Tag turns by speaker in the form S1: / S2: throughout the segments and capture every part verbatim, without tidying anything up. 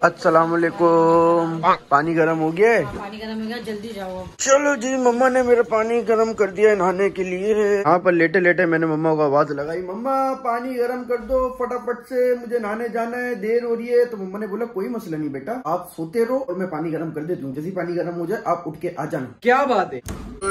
S1: अस्सलाम वालेकुम। पानी गर्म हो गया है?
S2: पानी गर्म हो गया, जल्दी जाओ।
S1: चलो जी, मम्मा ने मेरा पानी गर्म कर दिया है नहाने के लिए। यहाँ पर लेटे लेटे मैंने मम्मा को आवाज लगाई, मम्मा पानी गर्म कर दो फटाफट से, मुझे नहाने जाना है, देर हो रही है। तो मम्मा ने बोला कोई मसला नहीं बेटा, आप सोते रहो और मैं पानी गर्म कर देती हूँ। जैसे पानी गर्म हो जाए आप उठ के आ जाना।
S3: क्या बात है।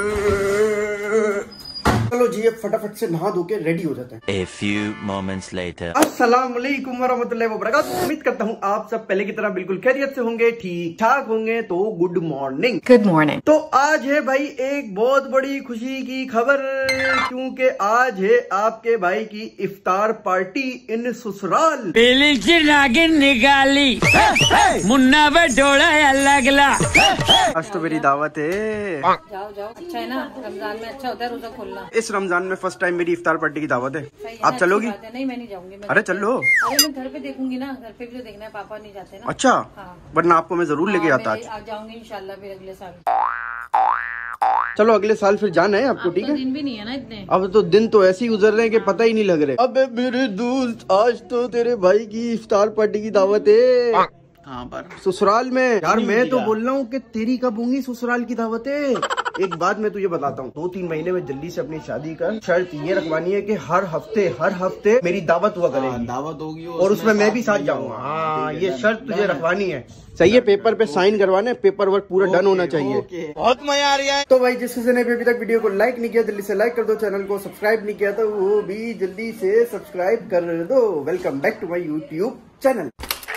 S1: चलो जी, अब फटाफट से नहा धो के रेडी हो जाते हैं।
S4: A few moments later.
S3: अस्सलाम वालेकुम वरहमतुल्लाहि वबरकातुहू। उम्मीद करता हूँ आप सब पहले की तरह बिल्कुल खैरियत से होंगे, ठीक ठाक होंगे। तो गुड मॉर्निंग।
S2: Good morning.
S3: तो आज है भाई एक बहुत बड़ी खुशी की खबर, क्योंकि आज है आपके भाई की इफ्तार पार्टी इन ससुराल।
S5: पीली की नागिन निकाली मुन्ना पे डोला लगला।
S1: आज तो मेरी दावत है।
S2: जाओ जाओ, अच्छा है ना, रमजान में अच्छा होता है रोजा खोलना।
S1: इस रमजान में फर्स्ट टाइम मेरी इफ्तार पार्टी की दावत है।
S2: है
S1: आप चलोगी?
S2: नहीं, मैं नहीं जाऊंगी।
S1: अरे चलो।
S2: अरे मैं घर पे देखूंगी ना, घर पे भी तो देखना है, पापा नहीं जाते ना।
S1: अच्छा,
S2: हाँ।
S1: वरना आपको मैं जरूर लेके
S2: हाँ,
S1: आता
S2: मैं
S1: आज।
S2: आ जाऊंगी इंशाल्लाह फिर अगले साल।
S1: चलो अगले साल फिर जाना है आपको, ठीक
S2: तो
S1: है?
S2: दिन भी नहीं है ना इतने।
S1: अब तो दिन तो ऐसे ही गुजर रहे हैं कि पता ही नहीं लग रहे। अबे मेरे दोस्त, आज तो तेरे भाई की इफ्तार पार्टी की दावत है।
S3: कहाँ पर?
S1: ससुराल में। यार मैं तो बोल रहा हूँ कि तेरी कब होंगी ससुराल की दावत है। एक बात मैं तुझे बताता हूँ, दो तीन महीने में जल्दी से अपनी शादी कर। शर्त ये रखवानी है कि हर हफ्ते हर हफ्ते मेरी दावत हुआ करेगी।
S3: दावत होगी
S1: और उसमें मैं भी साथ जाऊंगा। हाँ, ये शर्त तुझे रखवानी है। सही है, पेपर पे साइन करवाने, पेपर वर्क पूरा डन होना चाहिए।
S3: बहुत मजा आ रहा है।
S1: तो भाई जिस किसी ने अभी तक वीडियो को लाइक नहीं किया जल्दी से लाइक कर दो, चैनल को सब्सक्राइब नहीं किया तो वो भी जल्दी से सब्सक्राइब कर दो। Welcome back to my YouTube channel.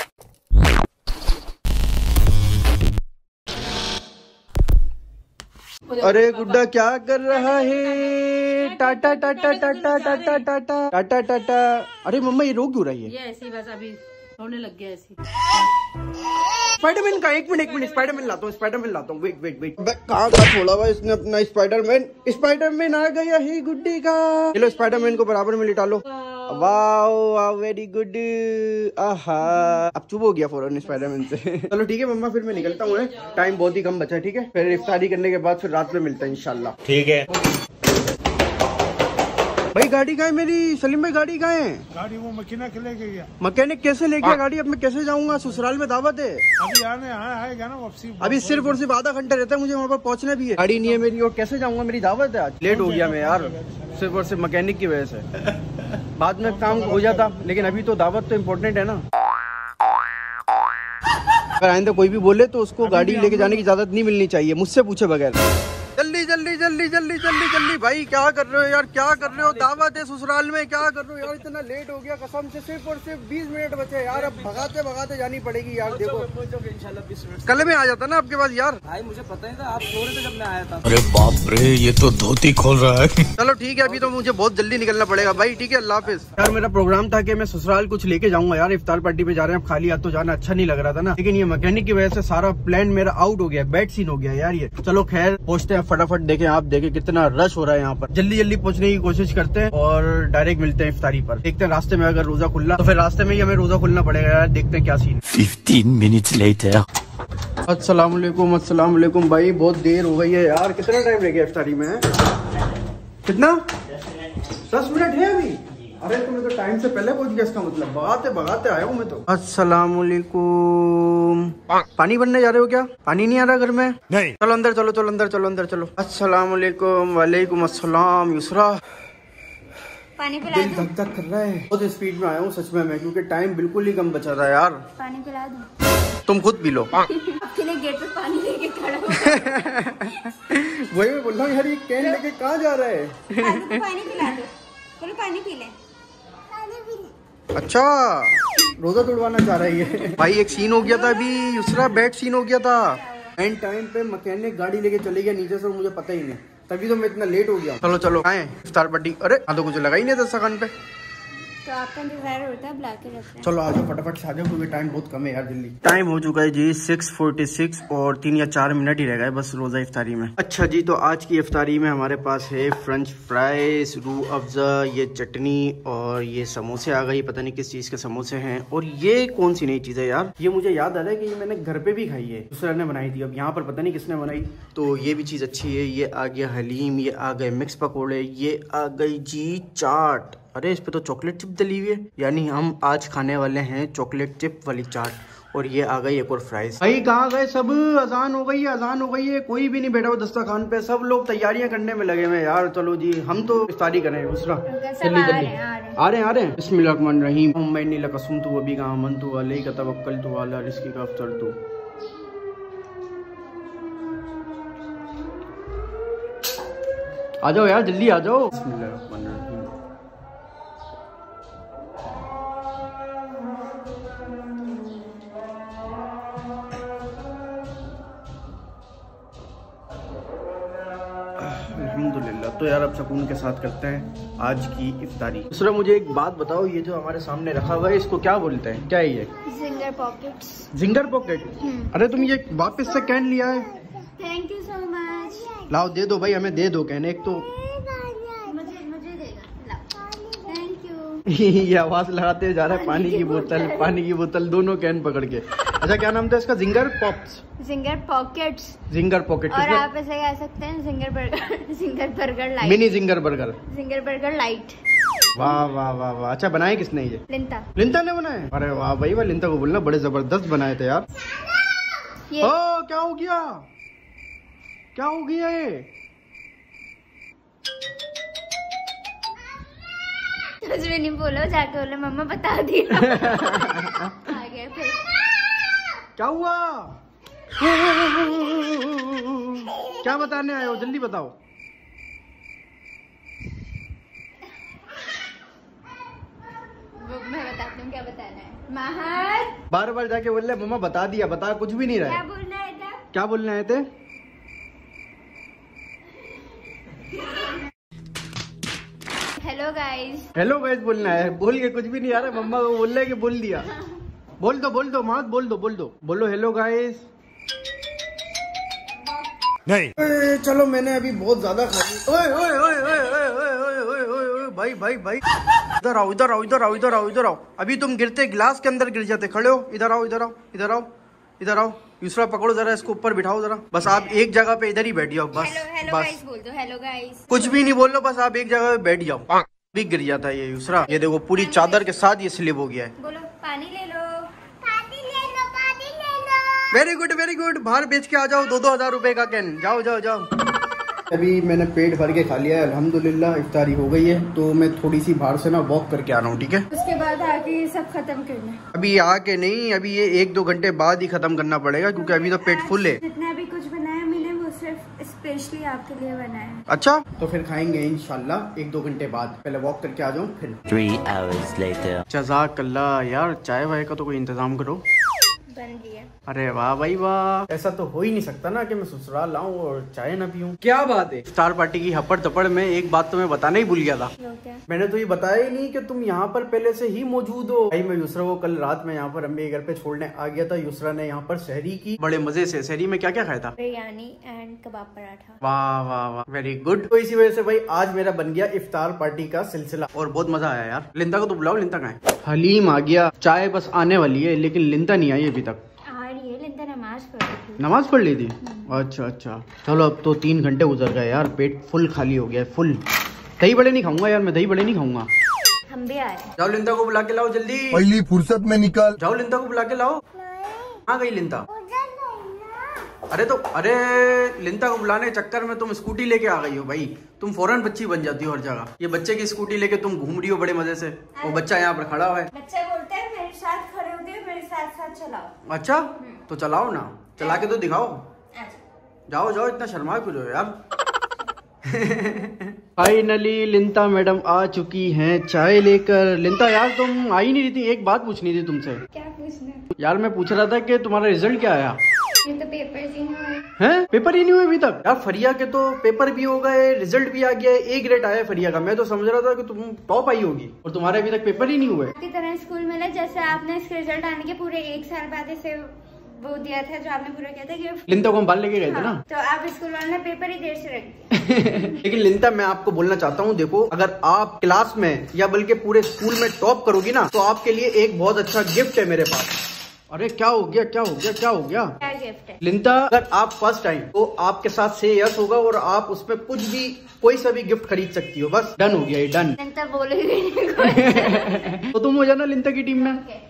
S1: अरे गुड्डा क्या कर रहा है? टाटा टाटा टाटा टाटा टाटा टाटा टाटा। अरे मम्मा ये रो क्यों रही है?
S2: ये ऐसी बस अभी रोने लग गया ऐसी।
S1: स्पाइडरमैन का एक मिनट एक मिनट स्पाइडरमैन लाता हूँ, स्पाइडरमैन लाता हूँ। वेट वेट वेट, कहाँ का छोड़ा हुआ इसने अपना स्पाइडरमैन? स्पाइडरमैन आ गया है गुड्डी का। चलो स्पाइडरमैन को बराबर में लिटा लो। Wow very good. आहा, अब चुप हो गया फौरन स्पाइडरमैन से। चलो ठीक है मम्मा, फिर मैं निकलता हूँ, टाइम बहुत ही कम बचा है, ठीक है? फिर इफ्तारी करने के बाद फिर रात में मिलता है इंशाल्लाह।
S3: ठीक है
S1: भाई गाड़ी कहाँ है मेरी? सलीम भाई गाड़ी कहाँ है?
S6: गाड़ी वो मकीना के लेके गया।
S1: मैकेनिक कैसे ले गया गाड़ी? अब मैं कैसे जाऊंगा? ससुराल में दावत है।
S6: अभी आने आएगा ना वापसी।
S1: अभी सिर्फ और सिर्फ आधा घंटा रहता है, मुझे वहाँ पर पहुँचना भी है। गाड़ी नहीं है मेरी और कैसे जाऊंगा? मेरी दावत है आज। लेट हो गया मैं यार, सिर्फ और सिर्फ मैकेनिक की वजह से। बाद में काम हो जाता, लेकिन अभी तो दावत तो इम्पोर्टेंट है ना। अगर आइंदा कोई भी बोले तो उसको गाड़ी लेके जाने की इजाजत नहीं मिलनी चाहिए, मुझसे पूछे बगैर। जल्दी जल्दी जल्दी जल्दी जल्दी जल्दी। भाई क्या कर रहे हो यार, क्या कर रहे हो? दावत है ससुराल में, क्या कर रहे हो यार? इतना लेट हो गया कसम से। सिर्फ और सिर्फ बीस मिनट बचे यार, अब भगाते भगाते जानी पड़ेगी यार। देखो कल में आ जाता ना आपके पास यार।
S3: भाई मुझे पता नहीं था, आप सो रहे थे जब मैं आया था।
S6: अरे बाप रे, ये तो धोती खोल रहा है।
S1: चलो ठीक है, अभी तो मुझे बहुत जल्दी निकलना पड़ेगा भाई, ठीक है? अल्लाह हाफिज। यार मेरा प्रोग्राम था कि मैं ससुराल कुछ लेके जाऊंगा यार, इफ्तार पार्टी पे जा रहे हैं, अब खाली हाथ तो जाना अच्छा नहीं लग रहा था ना। लेकिन ये मैकेनिक की वजह से सारा प्लान मेरा आउट हो गया, बैड सीन हो गया यार ये। चलो खैर पहुंचते हैं फटाफट। देखें आप, देखें कितना रश हो रहा है यहाँ पर। जल्दी जल्दी पहुंचने की कोशिश करते हैं और डायरेक्ट मिलते हैं इफ्तारी पर। देखते हैं रास्ते में अगर रोजा खुला तो फिर रास्ते में ही हमें रोजा खुलना पड़ेगा यार। देखते हैं क्या सीन।
S4: Fifteen minutes later.
S1: अस्सलाम वालेकुम। अस्सलाम वालेकुम भाई, बहुत देर हो गई है यार। कितना टाइम लग गया इफ्तारी में? कितना? दस मिनट है अभी? अरे तुम्हें तो टाइम से पहले पहुंच गया, इसका मतलब भगाते भगाते आया हूँ मैं तो। अस्सलाम वालेकुम। पानी भरने जा रहे हो क्या? पानी नहीं आ रहा घर में?
S6: नहीं।
S1: चलो अंदर चलो, चलो अंदर चलो, अंदर चलो। अस्सलाम वालेकुम। वालेकुम अस्सलाम। युसरा,
S7: पानी पिला
S1: दिल
S7: दूं?
S1: धक धक कर रहा है। बहुत स्पीड में आया हूँ सच में मैं, क्योंकि टाइम बिल्कुल ही कम बचा था यार।
S7: पानी पिला दूं?
S1: तुम खुद पी लो।
S7: आपके लिए गेट पे पानी लेके खड़ा हूं।
S1: वही मैं बोल रहा हूँ यार, ये कैन लेके कहाँ जा रहा है?
S7: आलू को पानी पिला दो, चलो पानी पी ले।
S1: अच्छा, रोजा तोड़वाना चाह रही है भाई। एक सीन हो गया था अभी युसरा, बैड सीन हो गया था। एंड टाइम पे मैकेनिक गाड़ी लेके चली गया नीचे से, मुझे पता ही नहीं, तभी तो मैं इतना लेट हो गया। चलो चलो आए इफ्तार पार्टी। अरे हाँ, तो कुछ लगा ही नहीं था सगन पे।
S7: तो आपका इंतजार होता है, बुला के रखते हैं।
S1: चलो आ जाओ फटाफट से आ जाओ, क्योंकि टाइम बहुत कम है यार। जल्दी टाइम हो चुका है जी सिक्स फोर्टी सिक्स और तीन या चार मिनट ही रह गए बस रोजा इफ्तारी में। अच्छा जी, तो आज की इफ्तारी में हमारे पास है फ्रेंच फ्राइज, रूह अफ़ज़ा, ये चटनी और ये समोसे आ गई। पता नहीं किस चीज़ के समोसे हैं। और ये कौन सी नई चीज़ है यार? ये मुझे याद आ रहा है कि ये मैंने घर पे भी खाई है, दूसरे ने बनाई थी। अब यहाँ पर पता नहीं किसने बनाई। तो ये भी चीज़ अच्छी है। ये आ गया हलीम, ये आ गए मिक्स पकौड़े, ये आ गई जी चाट। अरे इस पे तो चॉकलेट चिप डली हुई है, यानी हम आज खाने वाले हैं चॉकलेट चिप वाली चाट। और ये आ गई एक और फ्राइज। भाई कहाँ गए सब? अजान हो गई है, अजान हो गई है, कोई भी नहीं बैठा हुआ दस्तरखान पे, सब लोग तैयारियां करने में लगे हुए यार। चलो जी हम तो इफ्तारी करें। दूसरा जल्दी जल्दी आ रहे हैं आ रहे हैं। बिस्मिल्लाहिर्रहमानिर्रहीम। उम्मैनी लकसुम तु वबी का अमन तु अलैका तवक्कलतु अला रिज़्क़ी का अफ़्तरतु। आ जाओ यार जल्दी आ जाओ। बिस्मिल्लाहिर्रहमानिर्रहीम। अल्हम्दुलिल्लाह। तो यार अब सुकून के साथ करते हैं आज की इफ्तारी। दूसरा मुझे एक बात बताओ, ये जो हमारे सामने रखा हुआ है इसको क्या बोलते हैं? क्या है ये?
S7: Zinger pockets.
S1: Zinger pocket? अरे तुम ये वापस से कैन लिया है?
S7: Thank you so much.
S1: लाओ दे दो भाई, हमें दे दो कैन एक तो।
S7: मुझे मुझे देगा। Thank you.
S1: ये आवाज लगाते जा रहा है। पानी की बोतल, पानी की बोतल, दोनों कैन पकड़ के। अच्छा क्या नाम था इसका? Zinger pops,
S7: zinger pockets,
S1: zinger pocket.
S7: और आप ऐसे कह सकते हैं zinger burger, zinger burger light,
S1: mini zinger burger,
S7: zinger burger light.
S1: वाह वाह वाह वाह। अच्छा बनाए किसने ये?
S7: लिंता।
S1: लिंता ने बनाए? अरे वाह भाई वाह, लिंता को बोलना, बड़े जबरदस्त बनाए थे यार।
S7: ये
S1: ओ क्या हो गया? क्या हो गया ये?
S7: कुछ भी नहीं बोलो, जाके बोलो मम्मा बता दी। आ गया फिर।
S1: क्या हुआ? क्या बताने आए हो? जल्दी बताओ।
S7: मैं बताती हूँ क्या बताना है। महर
S1: बार बार जाके बोल रहे मम्मा बता दिया, बता कुछ भी नहीं रहा।
S7: क्या बोलना है था?
S1: क्या बोलने आए थे?
S7: Hello guys.
S1: हेलो गाइस बोलना है, बोल के कुछ भी नहीं आ रहा। मम्मा को बोल रहे कि बोल दिया। बोल दो बोल दो मत बोल दो बोल दो बोलो हेलो गाइस।
S6: नहीं
S1: चलो मैंने अभी बहुत ज्यादा खा लिया। ओए ओए ओए ओए ओए ओए ओए ओए ओए ओए भाई भाई भाई इधर आओ इधर आओ इधर आओ इधर आओ इधर आओ। अभी तुम गिरते गिलास के अंदर गिर जाते। खड़े हो, इधर आओ इधर आओ इधर आओ इधर आओ। दूसरा पकड़ो जरा, इसको ऊपर बिठाओ जरा। बस आप एक जगह पे इधर ही बैठ जाओ बस।
S7: हेलो हेलो
S1: बस
S7: गाइस बोल दो। Hello guys.
S1: कुछ भी नहीं बोल लो, बस आप एक जगह पे बैठ जाओ। भी गिर जाता है ये दूसरा। ये देखो पूरी चादर के साथ ये स्लिप हो गया है।
S7: बोलो पानी ले लो, पानी ले लो, पानी ले लो।
S1: Very good very good. बाहर बेच के आ जाओ दो दो हजार रुपए का कैन। जाओ जाओ जाओ। अभी मैंने पेट भर के खा लिया है अल्हम्दुलिल्लाह। इफ्तारी हो गई है तो मैं थोड़ी सी बाहर से ना वॉक करके आ रहा हूँ, ठीक है?
S7: उसके बाद आके ये सब खत्म करना है।
S1: अभी आके नहीं, अभी ये एक दो घंटे बाद ही खत्म करना पड़ेगा क्योंकि अभी तो पेट फुल है।
S7: जितना भी कुछ बनाया मैंने वो सिर्फ स्पेशली आपके लिए बनाया।
S1: अच्छा तो फिर खाएंगे इंशाल्लाह एक दो घंटे बाद। पहले वॉक करके आ जाऊँ फिर।
S4: Three hours later.
S1: जज़ाकल्लाह। यार चाय वाय का तो कोई इंतजाम करो।
S7: बन रही है।
S1: अरे वाह भाई वाह। ऐसा तो हो ही नहीं सकता ना कि मैं ससुराल आऊँ और चाय ना पीऊँ। क्या बात है? इफ्तार पार्टी की हपड़ तपड़ में एक बात तो मैं बताना ही भूल गया था।
S7: क्या?
S1: मैंने तो ये बताया ही नहीं कि तुम यहाँ पर पहले से ही मौजूद हो। भाई मैं युसरा को कल रात में यहाँ पर अम्मी के घर पे छोड़ने आ गया था। युसरा ने यहाँ पर सहरी की बड़े मजे से। सहरी में क्या क्या खाया था?
S7: बिरयानी एंड कबाब पराठा।
S1: वाह वाह वाह वेरी गुड। तो इसी वजह से भाई आज मेरा बन गया इफ्तार पार्टी का सिलसिला और बहुत मजा आया यार। लिंदा को तो बुलाओ। लिंदा कहाँ है? हलीम आ गया। चाय बस आने वाली है लेकिन लिंदा नहीं आई अभी तक।
S7: नमाज पढ़ रही थी।
S1: नमाज पढ़ ली थी? अच्छा अच्छा। चलो अब तो तीन घंटे गुजर गए यार। पेट फुल खाली हो गया है फुल। दही बड़े नहीं खाऊंगा यार मैं, दही बड़े नहीं खाऊंगा।
S7: हम भी आ रहे हैं।
S1: जाओ लिंदा को बुला के लाओ जल्दी।
S8: पहली फुर्सत में निकल।
S1: जाओ लिंदा को बुला के लाओ। कहाँ गई लिंदा? अरे तो अरे लिंदा को बुलाने के चक्कर में तुम स्कूटी लेके आ गई हो भाई। तुम फौरन बच्ची बन जाती हो हर जगह। ये बच्चे की स्कूटी लेके तुम घूम रही हो बड़े मजे से। वो बच्चा यहाँ पर खड़ा हुआ है।
S7: बच्चे बोलते हैं मेरे साथ खड़े होते हैं, मेरे साथ साथ चलाओ।
S1: अच्छा तो चलाओ ना, चला के तो दिखाओ। जाओ जाओ, इतना शर्मा क्यों हो यार। फाइनली लिंता मैडम आ चुकी हैं चाय लेकर। लिंता यार तुम आई नहीं रही थी, एक बात पूछनी थी तुमसे।
S7: क्या पूछना?
S1: यार मैं पूछ रहा था कि तुम्हारा रिजल्ट क्या आया?
S7: ये तो पेपर ही नहीं हुए
S1: हैं? पेपर ही नहीं हुए अभी तक? यार फरिया के तो पेपर भी हो गए, रिजल्ट भी आ गया है, ए ग्रेड आया फरिया का। मैं तो समझ रहा था कि तुम टॉप आई होगी और तुम्हारे अभी तक पेपर ही नहीं हुए।
S7: की तरह स्कूल में ना, जैसे आपने इसके रिजल्ट आने के पूरे एक साल बाद इसे वो दिया था जो आपने पूरा किया था गिफ्ट।
S1: लिंता को हम बाल लेके गए थे ना।
S7: तो आप स्कूल वाले ने पेपर ही देर से रख दिया।
S1: लेकिन लिंता मैं आपको बोलना चाहता हूँ, देखो अगर आप क्लास में या बल्कि पूरे स्कूल में टॉप करोगी ना तो आपके लिए एक बहुत अच्छा गिफ्ट है मेरे पास। अरे क्या हो गया क्या हो गया क्या हो गया?
S7: क्या गिफ्ट है?
S1: लिंता अगर आप फर्स्ट टाइम तो आपके साथ से यस होगा और आप उसमें कुछ भी कोई सा भी गिफ्ट खरीद सकती हो। बस डन हो गया ये, डन।
S7: लिंता बोलेगी नहीं।
S1: तो तुम हो जाना लिंता की टीम में।
S7: Okay.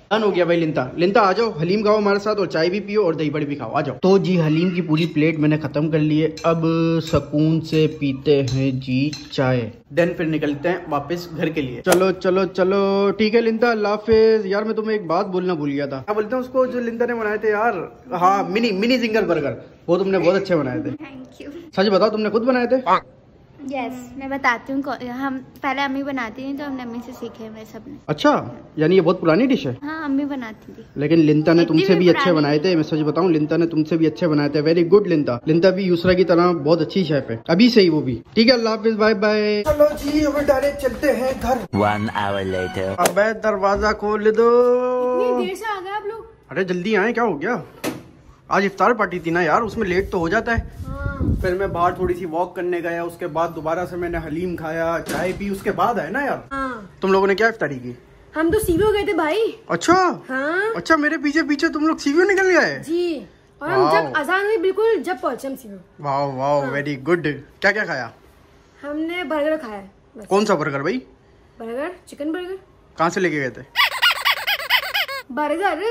S1: डन हो गया भाई। लिंता लिंता आ जाओ, हलीम खाओ हमारे साथ और चाय भी पियो और दही बड़ी भी खाओ, आ जाओ। तो जी हलीम की पूरी प्लेट मैंने खत्म कर ली है, अब सुकून से पीते हैं जी चाय, देन फिर निकलते हैं वापस घर के लिए। चलो चलो चलो ठीक है लिंता, अल्लाह हाफिज। यार मैं तुम्हें एक बात बोलना भूल गया था, क्या बोलते हैं उसको जो लिंता ने बनाए थे यार, हाँ मिनी मिनी जिंगल बर्गर, वो तुमने बहुत अच्छे बनाए थे।
S7: Thank you.
S1: सच बताओ तुमने खुद बनाए थे?
S7: यस yes, मैं बताती हूँ। हम पहले अम्मी बनाती थी तो हमने अम्मी से सीखे हैं सबने।
S1: अच्छा, यानी ये बहुत पुरानी डिश है?
S7: हाँ अम्मी बनाती थी।
S1: लेकिन लिंता ने तुमसे भी अच्छे बनाए थे, मैं सच बताऊं, लिंता ने तुमसे भी अच्छे बनाए थे। Very good लिंता। लिंता भी यूसरा की तरह बहुत अच्छी शेफ है, अभी से ही वो भी। ठीक है, अल्लाह हाफिज, बाय बाय। चलो जी अब डायरेक्ट चलते हैं घर।
S4: One hour later.
S1: अब दरवाजा खोल दो।
S2: देर से आ गए आप लोग।
S1: अरे जल्दी आए, क्या हो गया? आज इफ्तार पार्टी थी ना यार, उसमें लेट तो हो जाता है। फिर मैं बाहर थोड़ी सी वॉक करने गया, उसके बाद दोबारा से मैंने हलीम खाया, चाय पी, उसके बाद आए ना यार।
S2: हाँ।
S1: तुम लोगों ने क्या इफ्तारी की?
S2: हम तो सीवीओ गए थे भाई।
S1: अच्छा
S2: हाँ।
S1: अच्छा, मेरे पीछे पीछे तुम लोग सीवीओ निकल गए?
S2: जी, और हम जब अजान हुई बिल्कुल जब पहुंचे हम सीवीओ।
S1: वाह वाह, वेरी गुड। क्या क्या खाया?
S2: हमने बर्गर खाया। बस।
S1: कौन सा बर्गर भाई?
S2: Burger, chicken burger.
S1: कहाँ से लेके गए थे?
S2: बर्गर।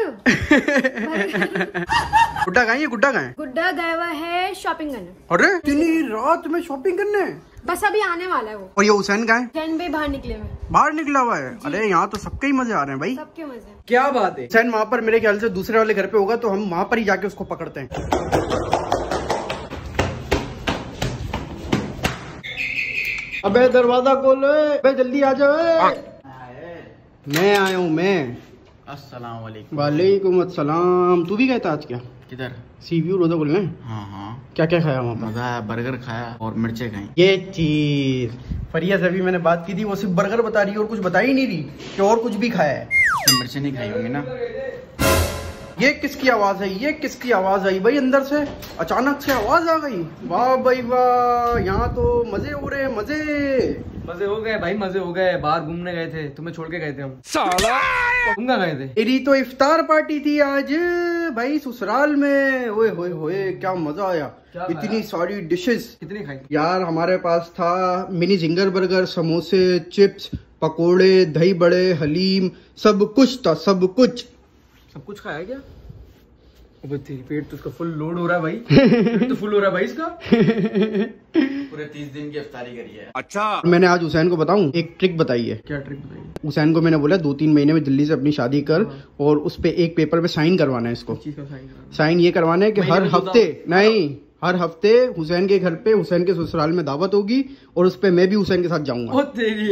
S1: गुड्डा कहाँ है? गुड्डा कहाँ है?
S2: गुड्डा गया हुआ है शॉपिंग करने।
S1: अरे इतनी रात में शॉपिंग करने?
S2: बस अभी आने वाला है वो।
S1: और ये हुसैन कहाँ है?
S2: ट्रेन पे बाहर निकले हुए।
S1: बाहर निकला हुआ है? अरे यहाँ तो सबके ही मजे आ रहे हैं भाई।
S2: सबके मजे।
S3: क्या बात है।
S1: हुसैन वहाँ पर मेरे ख्याल से दूसरे वाले घर पे होगा, तो हम वहाँ पर ही जाके उसको पकड़ते हैं। अबे दरवाजा खोलो, अबे जल्दी आ जाओ। मैं आया हूँ मैं।
S8: अस्सलाम वालेकुम।
S1: वालेकुम अस्सलाम। तू भी गया था आज? क्या
S8: किधर?
S1: सीव्यू रोजा बोलने।
S8: हाँ हाँ।
S1: क्या क्या खाया वहाँ पर?
S8: मजा आया, बर्गर खाया और मिर्चे खाई।
S1: ये चीज फरिया से भी मैंने बात की थी, वो सिर्फ बर्गर बता रही है और कुछ बता ही नहीं रही कि और कुछ भी खाया है।
S8: मिर्चे नहीं खाई होंगी ना?
S1: ये किसकी आवाज है? ये किसकी आवाज आई भाई अंदर से? अचानक से आवाज आ गई। वाह भाई वाह, यहाँ तो मजे हो रहे हैं, मजे
S3: मजे हो गए भाई, मजे हो गए। बाहर घूमने गए थे, तुम्हें छोड़ के गए थे हम। साला घूमने गए थे।
S1: मेरी तो इफ्तार पार्टी थी आज भाई ससुराल में। ओए होए होए, क्या मजा आया। इतनी सारी डिशेस।
S3: कितनी खाई
S1: यार? हमारे पास था मिनी जिंगर बर्गर, समोसे, चिप्स, पकोड़े, दही बड़े, हलीम, सब कुछ था, सब कुछ।
S3: सब कुछ खाया क्या? अबे तेरी पेट तो उसका फुल लोड हो रहा है भाई। पेट तो फुल हो रहा है भाई इसका।
S8: पूरे तीस दिन की इफ्तारी करी है।
S1: अच्छा, मैंने आज हुसैन को बताऊं, एक ट्रिक बताई है।
S3: क्या ट्रिक बताइए?
S1: हुसैन को मैंने बोला दो तीन महीने में जल्दी से अपनी शादी कर और उस पे एक पेपर पे साइन करवाना है इसको।
S3: चीज का साइन करवाना।
S1: साइन ये करवाना है कि हर हफ्ते, नहीं हर हफ्ते हुसैन के घर पे, हुसैन के ससुराल में दावत होगी और उस पे मैं भी हुसैन के साथ जाऊंगा।
S3: तेरी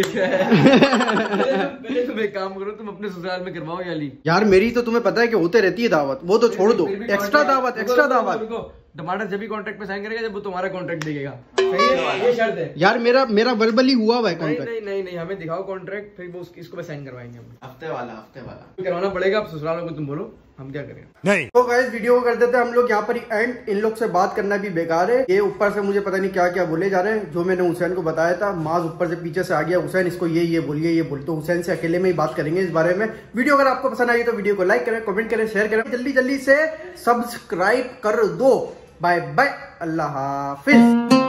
S3: पहले तुम एक काम करो, तुम अपने ससुराल में करवाओ याली।
S1: यार मेरी तो तुम्हें पता है कि होते रहती है दावत, वो तो छोड़ दो। एक्स्ट्रा दावत, एक्स्ट्रा दावत।
S3: टमाटर जब भी कॉन्ट्रैक्ट पे साइन करेगा जब वो तुम्हारा कॉन्ट्रैक्ट देगा। सही है, ये शर्त है।
S1: यार मेरा मेरा वर्बली हुआ हुआ है
S3: नहीं
S1: कॉन्ट्रैक्ट।
S3: नहीं नहीं नहीं, हमें दिखाओ कॉन्ट्रैक्ट, फिर वो इसको पे साइन करवाएंगे हम।
S8: हफ्ते वाला हफ्ते वाला
S3: करवाना पड़ेगा। अब ससुराल को तुम बोलो, हम क्या करें?
S1: नहीं तो गाइस वीडियो को कर देते हैं हम लोग यहाँ पर ही एंड। इन लोग से बात करना भी बेकार है, ये ऊपर से मुझे पता नहीं क्या क्या बोले जा रहे हैं। जो मैंने हुसैन को बताया था, माज ऊपर से पीछे से आ गया, हुसैन इसको ये ये बोलिए ये बोल। तो हुसैन से अकेले में ही बात करेंगे इस बारे में। वीडियो अगर आपको पसंद आई तो वीडियो को लाइक करें, कमेंट करें, शेयर करें, जल्दी जल्दी से सब्सक्राइब कर दो। बाय बाय, अल्लाह हाफिज।